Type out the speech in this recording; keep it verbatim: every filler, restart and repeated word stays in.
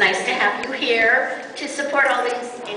Nice to have you here to support all these